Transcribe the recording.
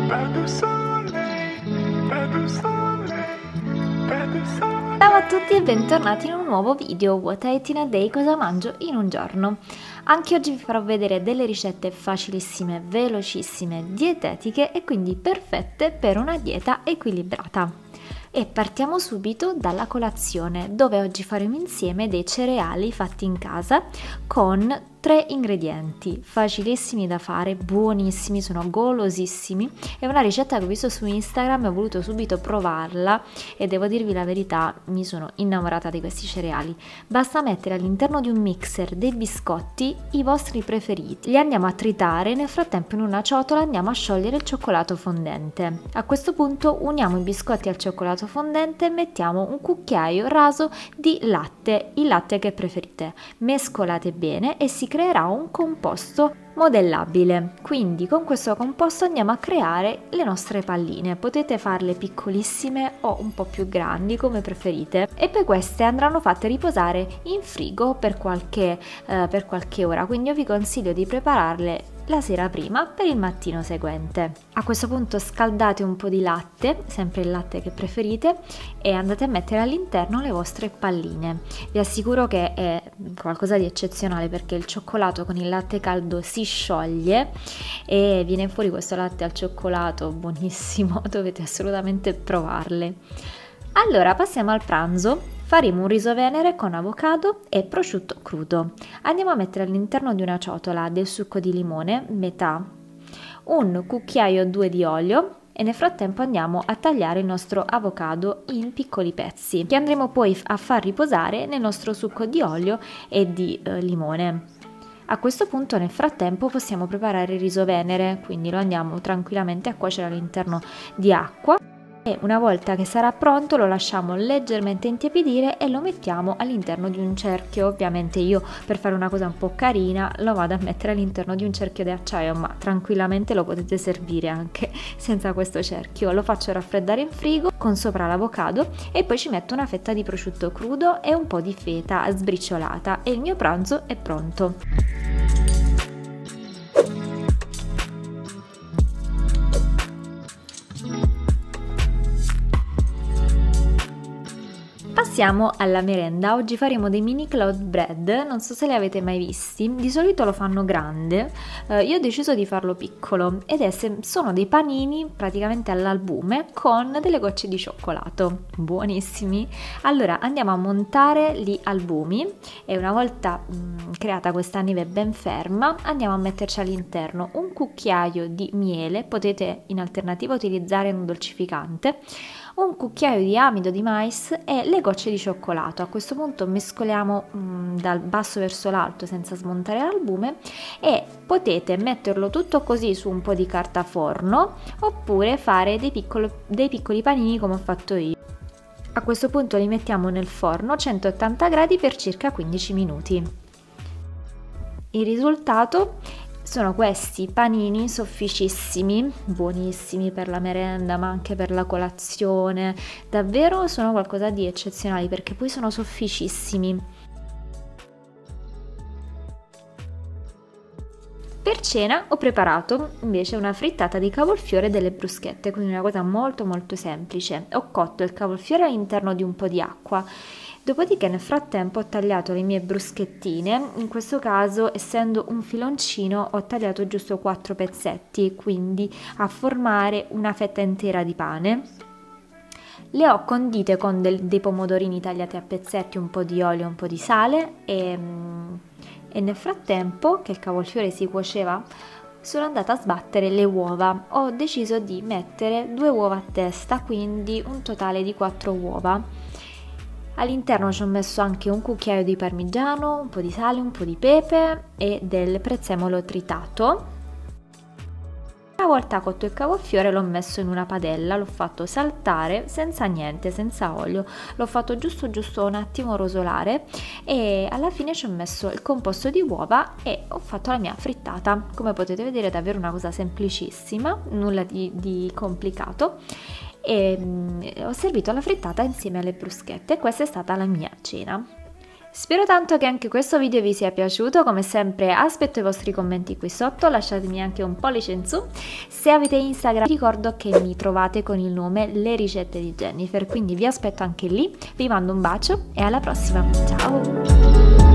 Ciao a tutti e bentornati in un nuovo video What I Eat in a Day, cosa mangio in un giorno. Anche oggi vi farò vedere delle ricette facilissime, velocissime, dietetiche e quindi perfette per una dieta equilibrata. E partiamo subito dalla colazione, dove oggi faremo insieme dei cereali fatti in casa con 3 ingredienti, facilissimi da fare, buonissimi, sono golosissimi. È una ricetta che ho visto su Instagram e ho voluto subito provarla e devo dirvi la verità, mi sono innamorata di questi cereali. Basta mettere all'interno di un mixer dei biscotti i vostri preferiti, li andiamo a tritare e nel frattempo in una ciotola andiamo a sciogliere il cioccolato fondente. A questo punto uniamo i biscotti al cioccolato fondente e mettiamo un cucchiaio raso di latte, il latte che preferite. Mescolate bene e si creerà un composto modellabile. Quindi con questo composto andiamo a creare le nostre palline. Potete farle piccolissime o un po' più grandi come preferite e poi queste andranno fatte riposare in frigo per qualche ora. Quindi io vi consiglio di prepararle la sera prima per il mattino seguente. A questo punto scaldate un po' di latte, sempre il latte che preferite, e andate a mettere all'interno le vostre palline. Vi assicuro che è qualcosa di eccezionale perché il cioccolato con il latte caldo si scioglie e viene fuori questo latte al cioccolato buonissimo, dovete assolutamente provarle. Allora passiamo al pranzo. Faremo un riso venere con avocado e prosciutto crudo. Andiamo a mettere all'interno di una ciotola del succo di limone, metà, un cucchiaio o 2 di olio e nel frattempo andiamo a tagliare il nostro avocado in piccoli pezzi che andremo poi a far riposare nel nostro succo di olio e di limone. A questo punto nel frattempo possiamo preparare il riso venere, quindi lo andiamo tranquillamente a cuocere all'interno di acqua. E una volta che sarà pronto lo lasciamo leggermente intiepidire e lo mettiamo all'interno di un cerchio. Ovviamente io per fare una cosa un po' carina lo vado a mettere all'interno di un cerchio di acciaio, ma tranquillamente lo potete servire anche senza questo cerchio. Lo faccio raffreddare in frigo con sopra l'avocado e poi ci metto una fetta di prosciutto crudo e un po' di feta sbriciolata e il mio pranzo è pronto. Passiamo alla merenda. Oggi faremo dei mini cloud bread, non so se li avete mai visti, di solito lo fanno grande, io ho deciso di farlo piccolo sono dei panini praticamente all'albume con delle gocce di cioccolato, buonissimi. Allora andiamo a montare gli albumi e una volta creata questa neve ben ferma andiamo a metterci all'interno un cucchiaio di miele, potete in alternativa utilizzare un dolcificante, un cucchiaio di amido di mais e le gocce di cioccolato. A questo punto mescoliamo dal basso verso l'alto senza smontare l'albume e potete metterlo tutto così su un po' di carta forno oppure fare dei piccoli panini come ho fatto io. A questo punto li mettiamo nel forno a 180 gradi per circa 15 minuti. Il risultato sono questi panini sofficissimi, buonissimi per la merenda ma anche per la colazione, davvero sono qualcosa di eccezionale perché poi sono sofficissimi. Per cena ho preparato invece una frittata di cavolfiore e delle bruschette, quindi una cosa molto semplice. Ho cotto il cavolfiore all'interno di un po' di acqua. Dopodiché nel frattempo ho tagliato le mie bruschettine, in questo caso essendo un filoncino ho tagliato giusto 4 pezzetti, quindi a formare una fetta intera di pane. Le ho condite con dei pomodorini tagliati a pezzetti, un po' di olio, un po' di sale e nel frattempo che il cavolfiore si cuoceva sono andata a sbattere le uova. Ho deciso di mettere 2 uova a testa, quindi un totale di 4 uova. All'interno ci ho messo anche un cucchiaio di parmigiano, un po' di sale, un po' di pepe e del prezzemolo tritato. Una volta cotto il cavolfiore l'ho messo in una padella, l'ho fatto saltare senza niente, senza olio, l'ho fatto giusto un attimo rosolare e alla fine ci ho messo il composto di uova e ho fatto la mia frittata. Come potete vedere è davvero una cosa semplicissima, nulla di complicato. E ho servito la frittata insieme alle bruschette e questa è stata la mia cena. Spero tanto che anche questo video vi sia piaciuto, come sempre aspetto i vostri commenti qui sotto, lasciatemi anche un pollice in su. Se avete Instagram vi ricordo che mi trovate con il nome Le Ricette di Jennifer, quindi vi aspetto anche lì, vi mando un bacio e alla prossima, ciao!